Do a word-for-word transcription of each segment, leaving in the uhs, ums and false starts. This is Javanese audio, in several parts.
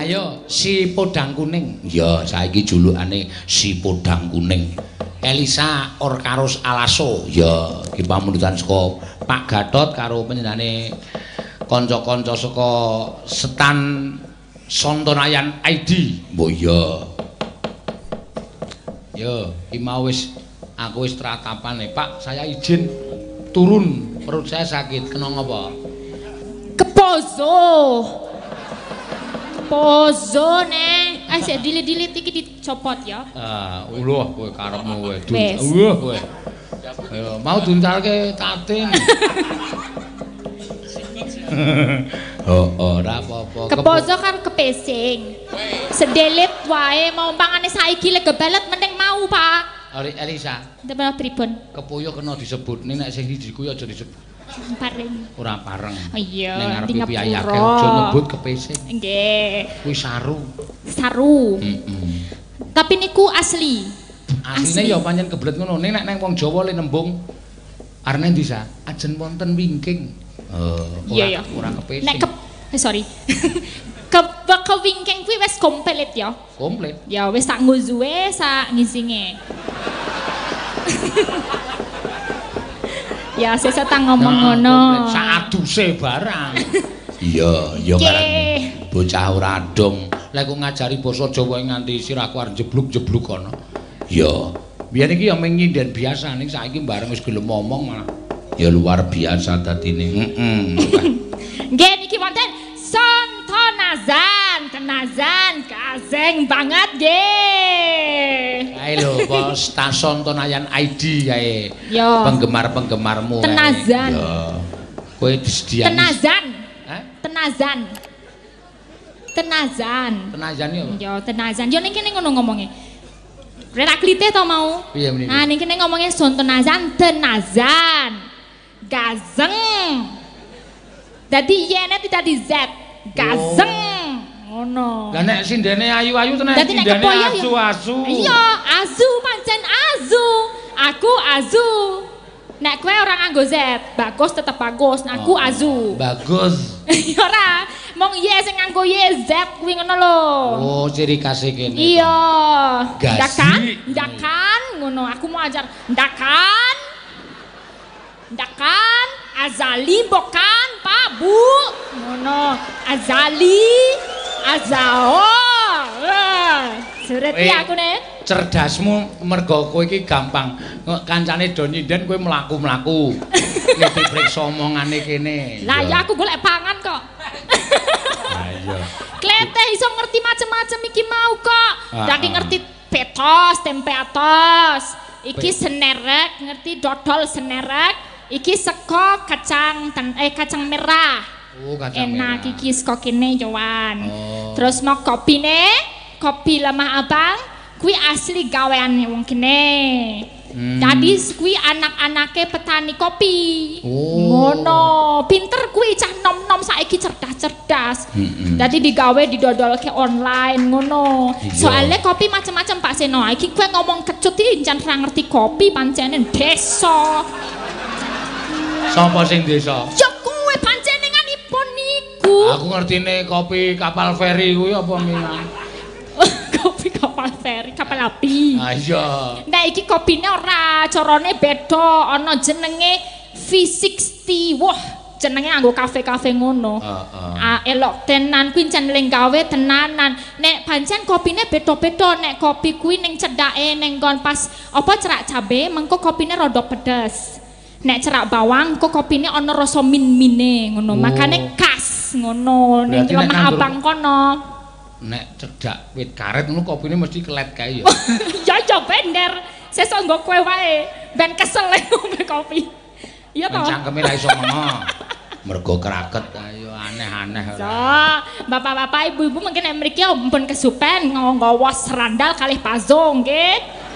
Ayo, si podang kuning. Ya, saiki julukane si podang kuning. Elisa Orkaros Alaso. Ya, iki pamundutan saka Pak Gatot karo panjenengane kanca-kanca saka Setan Sontonayan I D. Mbok ya. Yo, iki mau wis aku wis tratapane. Pak, saya izin turun. Perut saya sakit. Kena ngapa? Kepozo. Kepozo ne. Ah, sik dilit-dilit iki dicopot ya. Ah, uluh kowe karepmu kowe. Wes. Uluh kowe. Ayo, mau duntalke tating. Oh, ora apa-apa. Kepozo kan kepesing. Sedelit wae mau pangane saiki legebelet mending mau, Pak. Elisa. Ndemel pripun? Kepuyo kena disebut. Ning nek sing siji kuwi aja disebut. Pareng. Ora pareng. Oh iya, ning arep di piyayake ngapura. aja nyebut kepesing. Nggih. Kuwi saru. Saru. Heeh. Tapi niku asli. Asline ya pancen kebelet ngono. Ning nek nang wong Jawa le nembung arene ndi sa? Ajen wonten wingking. Oh, iya ya. Ora kepesing. Nek ke eh, sorry. ke ke wingking kuwi wis komplit ya. Komplit. Ya wis sak nguzuwe, sak ngisinge. Ya sesuk tak ngomong ngono. Sak aduse barang. Iya, iya barang. Bocah ora adong. Lek ku ngajari basa Jawa nganti sirahku arep jebluk-jebluk kono. Ya. Biyen iki ya mung nyinden biasa ning saiki bareng wis gelem ngomong malah ya luar biasa dadine. Heeh. Nggih niki wonten Sontonazan, tenazan kazeng banget nggih. Ae lho, apa stasiun Tonayan I D kae. Yo. Penggemar-penggemarmu kae. Tenazan. Yo. Kowe disediani. Tenazan. Hah? Tenazan. Tenazan. Tenazan ya apa? Yo tenazan. Yo ning kene ngono ngomongnya. Reraklite to mau. Piye meniki? Nah ning kene ngomongnya Sontonazan, tenazan. Gazeng. Dadi Y-ne tidak di Z. Gazeng. Ngono. Lah nek sindene ayu-ayu tenan Dadi nek sindene kepoyo ya- asu-asu. Iya, azu pancen azu. Aku azu. Nek kowe ora nganggo Z, bagus tetep bagus. Nek aku Oh, azu. Bagus. Ya ora, mong Y sing nganggo Y Z kuwi ngono lho. Oh, ciri khasé kene. Iya. Gazi. Ndakan, ndakan ngono. Aku mau ajar ndakan. Ndakan, azali bukan, Pak, Bu. Ngono. Azali, azao. Sureti Eh. aku nih. Cerdasmu mergo kowe iki gampang. Kok kancane do nyinden kowe mlaku-mlaku. Nek dipriksa omongane kene. Lah ya aku golek pangan kok. Lah iya. Klete iso ngerti macem-macem iki mau kok. Ah, Dadi ah. ngerti petos, tempe atos. Iki senerek, ngerti dodol senerek. Iki sego kacang ten, eh kacang merah. Oh, kacang Enak merah. iki sego kene Jowan. Oh. Terus mau kopine, kopi lemah abang, kuwi asli gaweane wong kene. Hmm. Tadi kuwi anak-anake petani kopi. Oh. Ngono, pinter kuwi cah nom-nom saiki cerdas-cerdas. Mm-mm. Dadi digawe didodolke online ngono. Iya. Soalnya kopi macam-macam Pak Seno. Iki kowe ngomong kecut iki jan ra ngerti kopi pancene desa. Sapa sing desa? Ya kuwe panjenenganipun niku. Aku ngertine kopi kapal feri kuwi apa minang. Kopi kapal feri, kapal api. Ah iya. Nah iki kopine ora, carane beda, ana jenenge V enam puluh. Wah, jenenge nganggo kafe-kafe ngono. Heeh. Ah elok tenan kuwi jan ling gawe tenanan. Nek pancen kopine beda-beda, nek kopi kuwi ning cedake ning nggon pas apa cerak cabe, mengko kopine rada pedes. Nek cerak bawang kok kopine ana rasa min-mine ngono. Oh. Makane khas ngono ning Berarti nek lemah nganggur- abang kono. Nek cedak wit karet ngono kopine mesti kelet kae ya. Ya ya bener. Sesuk nggo kowe wae. Ben kesel ngombe kopi. Iya Men toh? cangkeme ra iso ngono. Mergo kraket ayo aneh-aneh So, ora. bapak-bapak, ibu-ibu mungkin nek mriki ampun kesupen nggawa serandal kalih pazo nggih.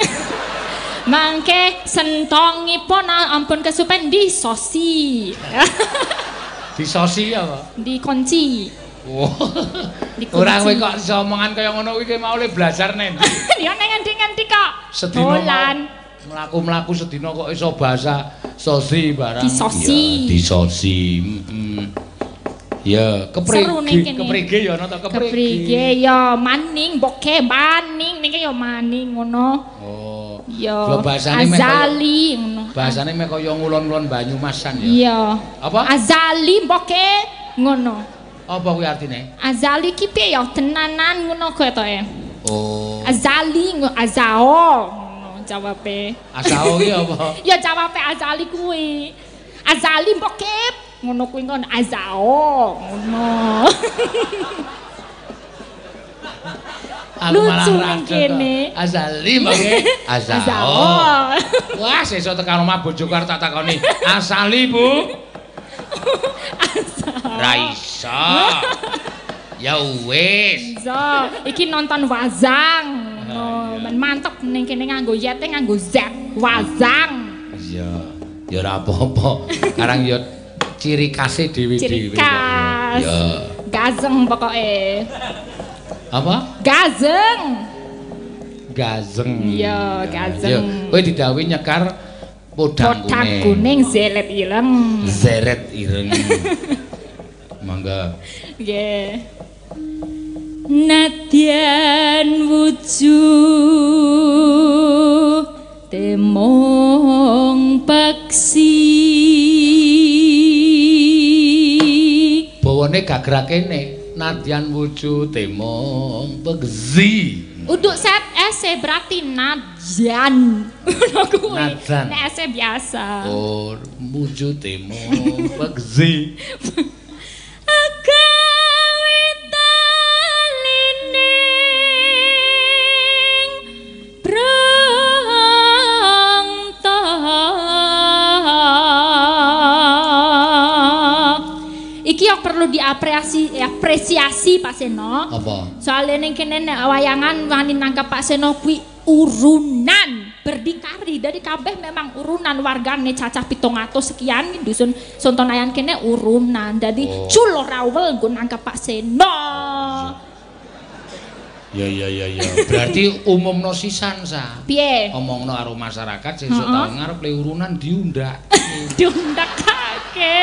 Mangke sentongipun ampun kesupen disosi. Disosi apa? Dikunci. Oh. Dikunci. Ora kowe kok iso omongan kaya ngono kuwi ki mau le belajar nen. Ya nang endi-endi kok. Sedina Dolan. mlaku-mlaku sedina kok iso bahasa sosi barang. Disosi. Ya, disosi. Heeh. Ya, Seru ning keprige, kene. keprige ya ana ta keprige. Keprige ya maning boke maning ning ya maning ngono. Oh. Ya. Yo bahasane meh kaya- Azali ngono. Bahasane meh kaya ngulon-ngulon Banyumasan ya. Iya. Apa? Azali boke ngono. Apa kuwi artine? Azali ki piye ya tenanan ngono ketoke. Oh. Azali ngo azao ngono jawabe. Asao ki apa? Ya jawabe azali kuwi. Azali boke ngono kuwi ngono azao ngono. Aku malah Lucu rada ning kene. kok. Azali mangke. Asao. Azao. Wah, sesuk tekan omah bojoku arep tak takoni. Asali, Bu. Ra iso. Ya wis. So, iki nonton Wazang. Oh, men mantep ning kene nganggo yete nganggo Z. Wazang. Iya. Ya ora apa-apa. Karang ya ciri khasé dhewe-dhewe. Ciri khas. Ya. Gazeng pokoke. Apa? Gazeng. Gazeng. Iya, gazeng. Ya, kowe didhawuhi nyekar podang Podang kuning. kuning zelet ireng. Zeret ireng. Mangga. Nggih. Nadyan wujuh temong paksi. Bawane gagrag kene. Nadyan wuju temong pegzi. Untuk set S berarti nadyan. Ngono kuwi. Nadyan. Nek S biasa. Oh, wuju temong pegzi. Agawe talining prangta. Iki yang perlu diapresiasi apresiasi Pak Seno. Apa? Soalnya ning kene nek wayangan wani nangkep Pak Seno kuwi urunan berdikari dari kabeh memang urunan wargane cacah pitung atus sekian di dusun Sontonayan kene urunan. Jadi Oh. culo rawel nggo nangkep Pak Seno. Ya ya ya ya. Berarti umumno sisan sa. Piye? Omongno karo masyarakat sesuk Heeh. taun ngarep le urunan diundak. Diundakake.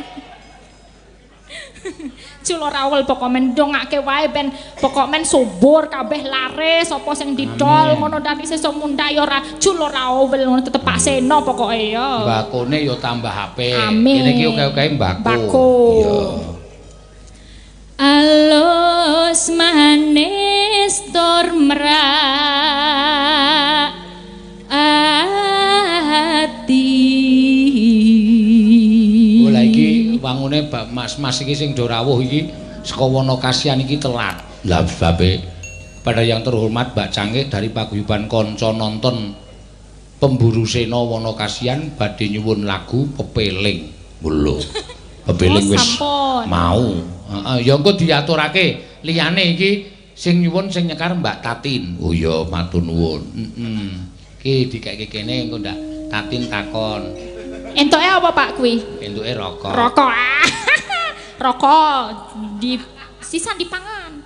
Culo rawel pokok men dongake wae ben pokok men subur kabeh laris sapa sing didol Amin. ngono dadi sesuk mundak ya ora culo rawel ngono tetep Pak Seno pokoke ya. Mbakone yo tambah apik. Amin. Kene iki oke-oke mbako. Mbako. Iya. Alus manis tur merak ati. Oh lah iki wangune Mbak Mas-mas iki sing do rawuh iki saka wana kasihan iki telat. Lah babe pada yang terhormat Mbak Cangkik dari paguyuban kanca nonton pemburu sena wana kasihan badhe nyuwun lagu pepeling. Lho. Pepeling Oh, wis sampun. mau. Heeh, ya engko diaturake liyane iki sing nyuwun sing nyekar Mbak Tatin. Oh ya matur nuwun. Heeh. Iki dikeke kene engko ndak Tatin takon. Entuke apa Pak kuwi? Entuke rokok. Rokok. Ah. Rokok di sisan dipangan.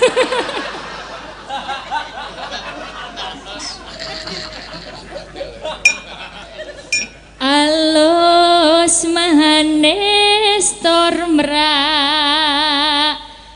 Alus manis tur merak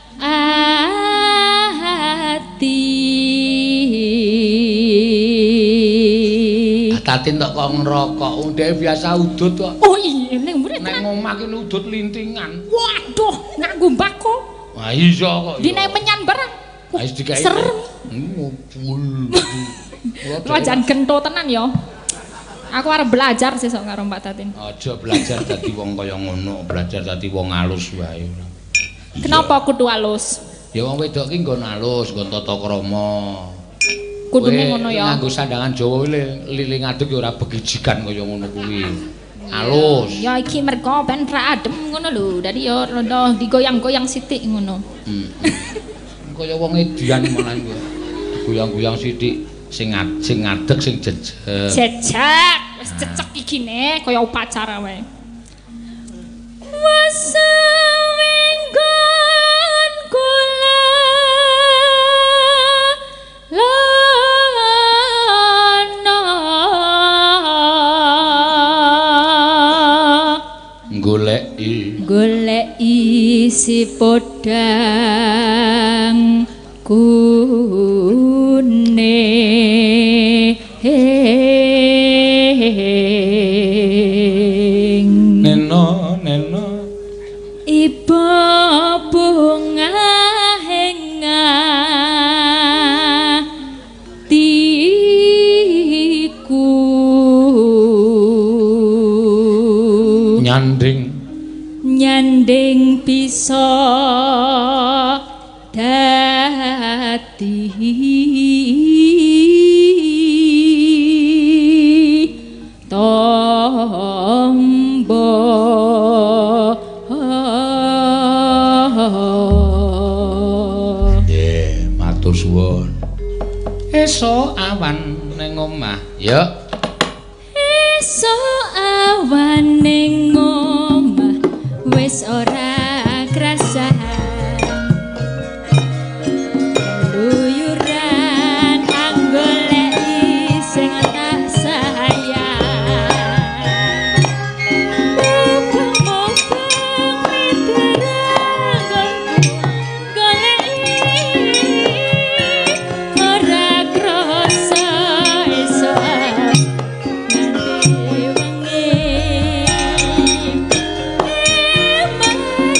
ati. Tatin tok kok ngerokok, dhek biasa udut kok. Oh iya ning mrene Nek ngomah ki udut lintingan. waduh nganggo mbako. Wah iya kok. Di nek menyan barang. Wis digawe. Serem. Ngupul. Lo jan gento tenan ya. Aku arep belajar sesuk karo Mbak Tatin. Aja belajar dadi wong kaya ngono, belajar dadi wong alus wae. Kenapa kudu halus? Ya wong wedok ki nggon alus, nggon tata krama. Kudune ngono ya. Nganggo sandangan Jawa li- lili ngadeg ya ora begijikan kaya ngono kuwi. Alus. Ya iki mergo ben ra adem ngono lho. Dadi ya rada digoyang-goyang sithik ngono. Hmm. Kaya wong edian malah kuwi. Goyang-goyang sithik sing ngad- sing ngadeg sing jejeg. Jejak, wis cecek iki ne kaya upacara wae. Wasawenggon kula lana Goleki golek isi podang kuning neno neno iba bunga henga tiku nyanding nyanding bisa dadi tombo yeah, matur suwun esuk awan ning omah ya esuk awan ning omah wis ora krasan luyuran anggoleki sing tak sayang mumpung-mumpung miterang goleki ora krasa esuk nganti wengi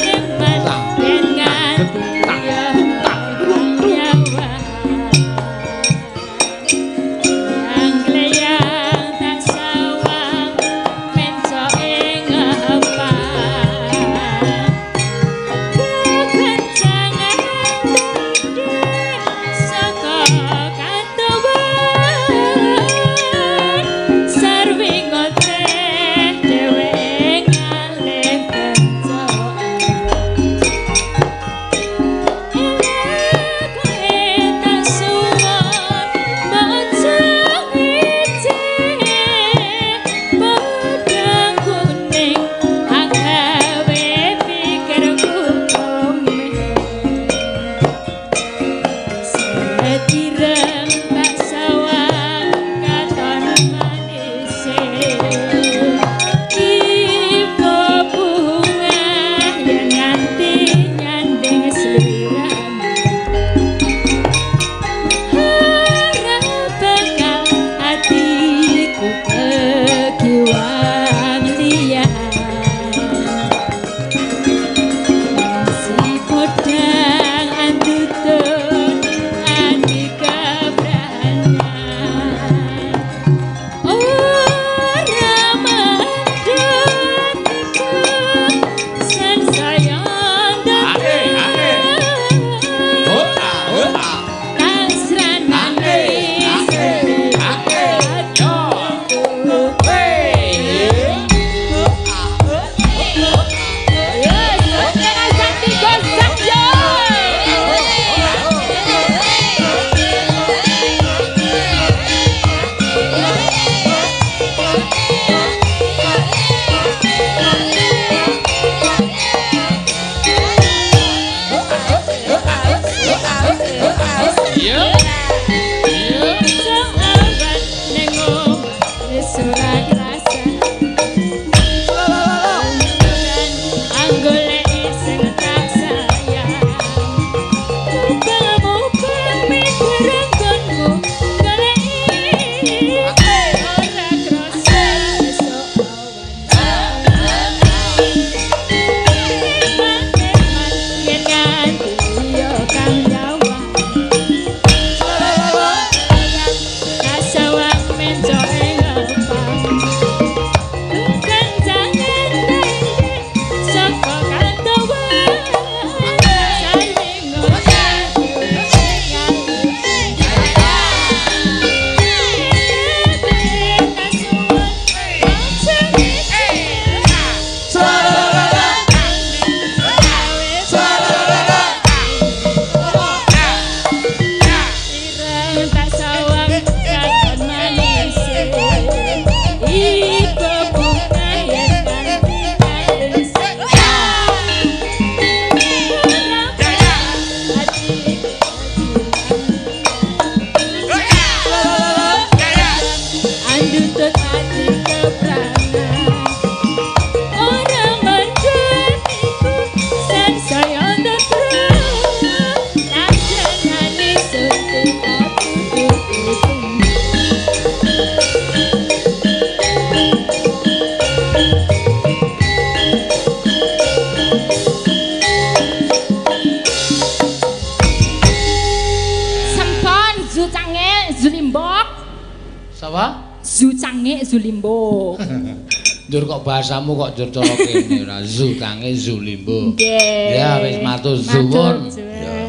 Napa? Zu cange Zulimbo. Njur kok bahasamu kok njur cara kene ora zu tange zu limbo. Nggih. Ya wis matur Matur suwun. suwun. Ya.